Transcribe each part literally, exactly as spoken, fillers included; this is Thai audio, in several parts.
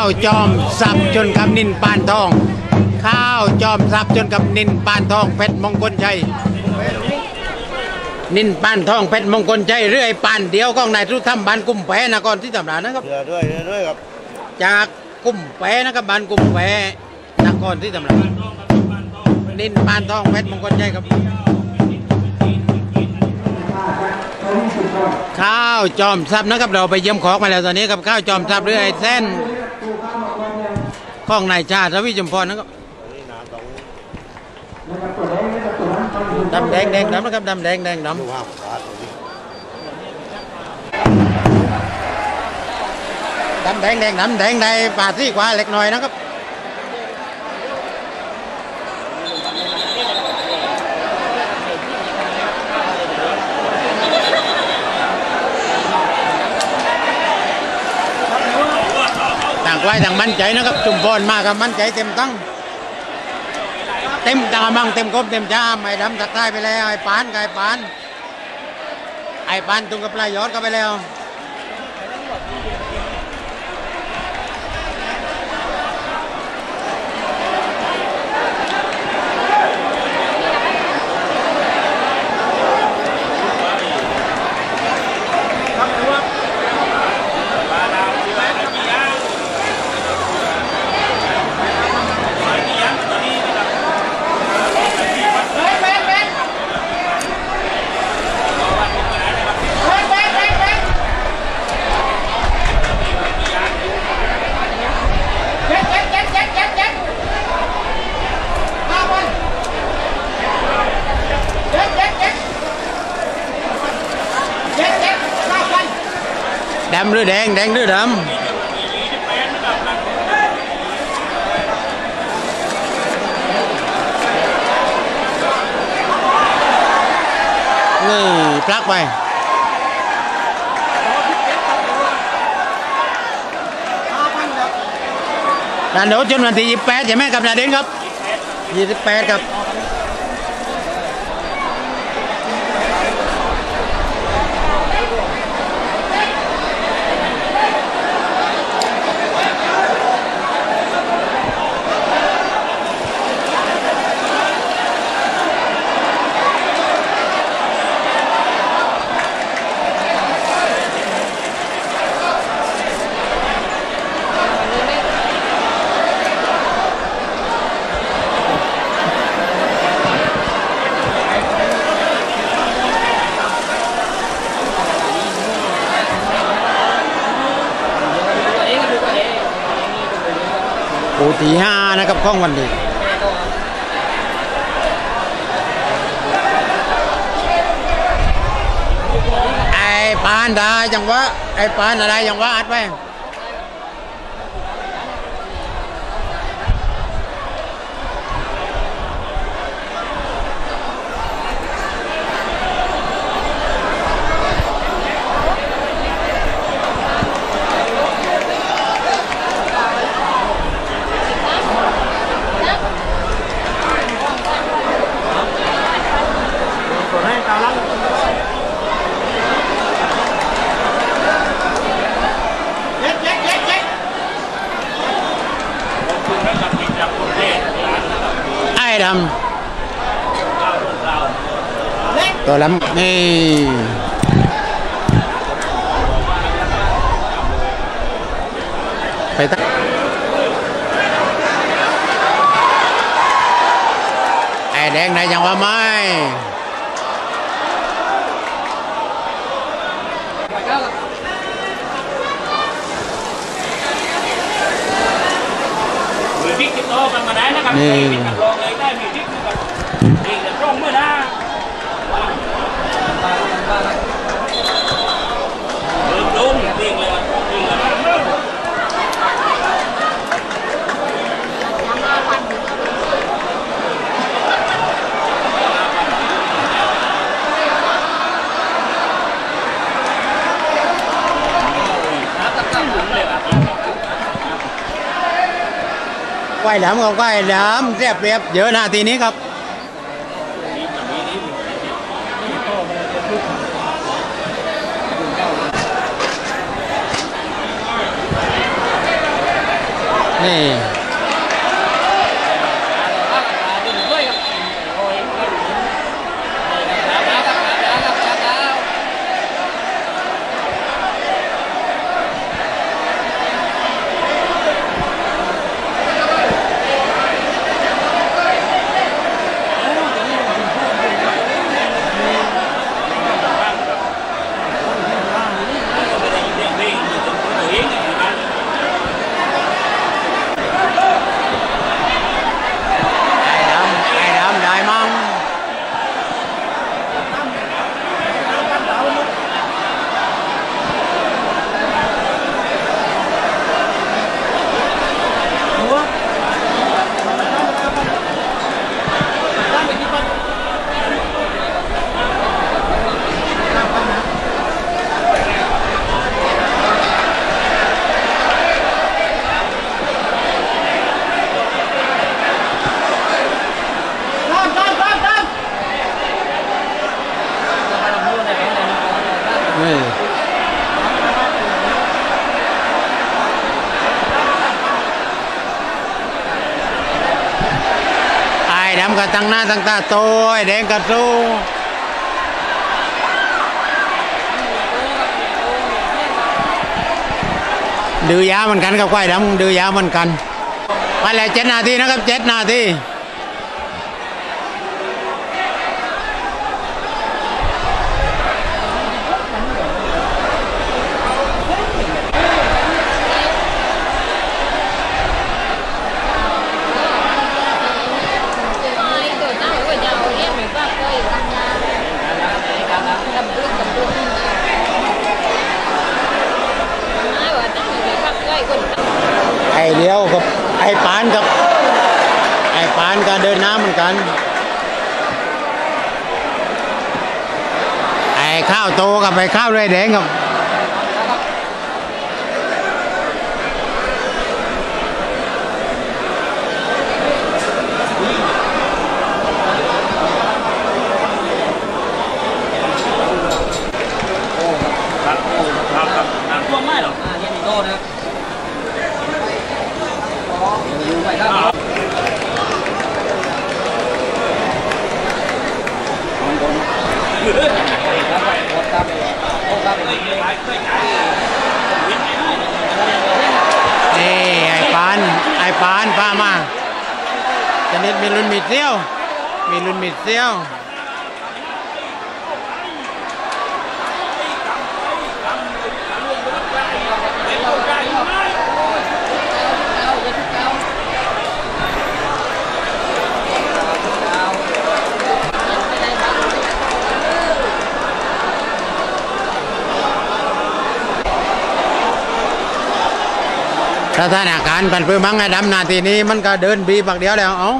าวจอมสับจนกับนินปานทองข้าวจอมสับจนกับนินปานทองเพชรมงคลชัยนินปานทองเพชรมงคลชัยเรื่อยปานเดียวของนายทุธรรมบานกุมแปนครที่ตำรานะครับเรือด้วยเรือด้วยครับจากกุมแปนะครับบานกุมแปนครที่ตำรานินปานทองเพชรมงคลชัยครับข้าวจอมทรัพย์นะครับเราไปเยี่ยมของมาแล้วตอนนี้กับข้าวจอมทรัพย์เรื่อยเส้นของนายชาติทวีจุมพรนะครับดำแดงแดงดำนะครับดำแดงแดงดำดำแดงแดงดำแดงในป่าที่กว่าเล็กน้อยนะครับต่างไว้ต่างมั่นใจนะครับจุมพรมากับมั่นใจเต็มตั้งเต็มตามั่งเต็มครบเต็มจ้าไอ้ดำตัดใต้ไปแล้วไอ้ปานไอ้ปานไอ้ปานตุงกับปลายยอดก็ไปแล้วดำหรือแดงแดงหรือดำนี่พลักไปด่านโดดจนวันที่ยี่สิบแปดใช่ไหมกับนาเด่นครับยี่สิบแปดครับปูตีห้านะครับข้องวันนี้ไอ้ปานได้จังวะไอ้ปานอะไรจังวะอัดไปดำตัวล้ำนี่ไปตั้งไอ้แดงไหนยังว่าไม่นี่ไหวแหลมกับไหวแหลมเรียบเรียบเยอะนะทีนี้ครับนี่ไอ้ดำก็ตั้งหน้าตั้งตาโตไอ้แดงก็สู้ดื้อยาเหมือนกันกับควายดำดื้อยาเหมือนกันไปแล้วเจ็ดนาทีนะครับเจ็ดนาทีไอ้เดียวกับไอ้ปานกับไอ้ปานก็เดินน้ำเหมือนกันไอ้ข้าวโตกับไอ้ข้าวไรแดงกับนี่ไอ้ปานไอ้ปานพามาจะนิดมีรุ่นมีเซี่ยวมีรุ่นมีเซี่ยวสถานการณ์ปันปื้มมังไอ้ดำนาทีนี้มันก็เดินบีปักเดียวแล้วเอา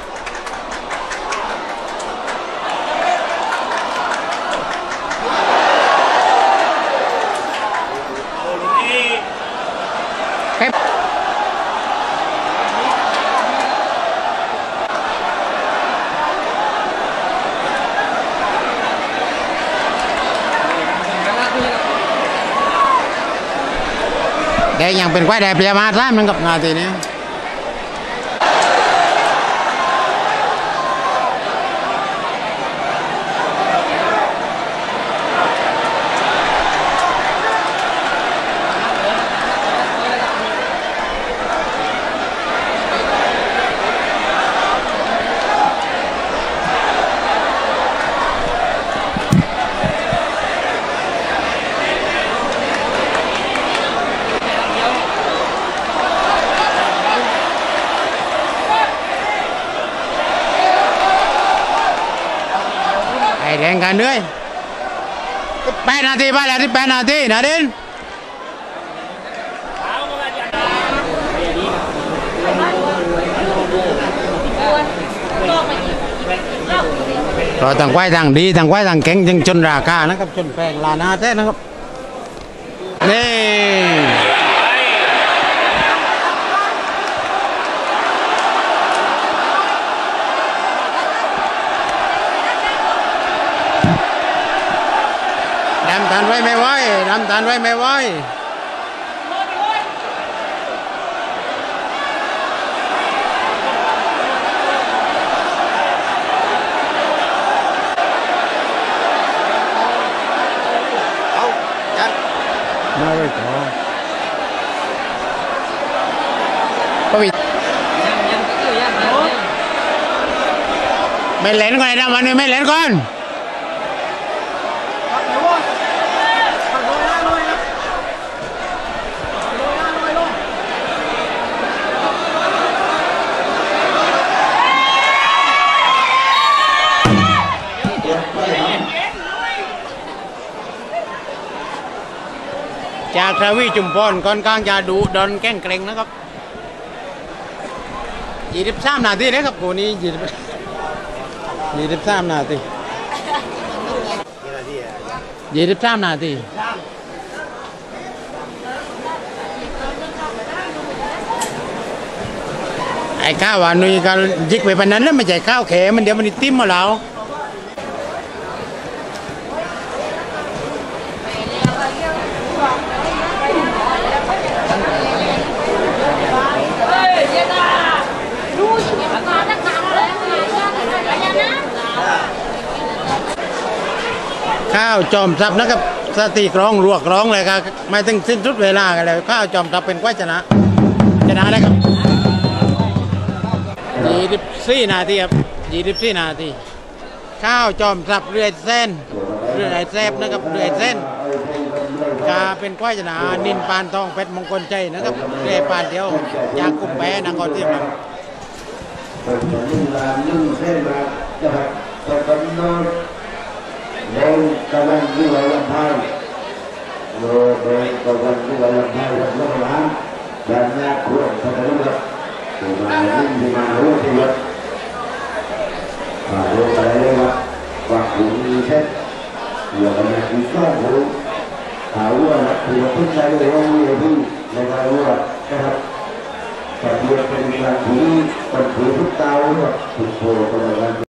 แดงยังเป็นควายแดงเปียมาซ้ำมันกับนาทีนี้แข่งกันด้วยแปดนาทีไปแล้วที่แปดนาทีนะดินก็ต่างควายต่างดีต่างควายต่างเก่งจึงชนราคานะครับชนแพงลานาแท้นะครับนี่ดำตันไว้ไม่ไหวดำตันไว้ไม่ไหวก็มีไม่เล่นก่อนนะวันนี้ไม่เล่นก่อนจากทวีจุมพรค่อนข้างจะดูดอนแก้งเกรงนะครับยี่สิบสามนาทีนะครับคู่นี้ยี่สิบยี่สิบสามนาทียี่สิบสามนาทีไอ้ข้าววันนี้ก็ยิกไปปนนั้นแล้วไม่ใช่ข้าวแขมันเดี๋ยวมันติ้มมาแล้วข้าวจอมทรัพย์นะครับสติกร้องรวกร้องเลยครับไม่ถึงสิ้นสุดเวลากันเลยข้าวจอมทรัพย์เป็นก้อยชนะชนะเลยครับยี่สิบสี่นาทีครับยี่สิบสี่นาทีข้าวจอมทรัพย์เรื่อยเส้นเรื่อยแซบนะครับเรื่อยเส้นกาเป็นก้อยชนะนินปานทองเพชรมงคลใจนะครับเรื่อยปานเดียวจากกุมแปนครเทียมครับโดยกำลังดูแลลำไส้โดยโดยกำลังดูแลลำไส้กับลูกหลานด้านหน้าควรพัฒนาครับตัวมาลุ่มที่มารู้ที่วัดมาดูไปเลยว่าว่าคุณมีเช่นเดี๋ยวกันนะคุณก็รู้หาว่าถือว่าพึ่งใจเลยว่ามีอะไรที่ในการรู้ว่านะครับแต่เมื่อเป็นการถือเป็นถือทุกเตาเนี่ยถูกโผล่ไปแล้ว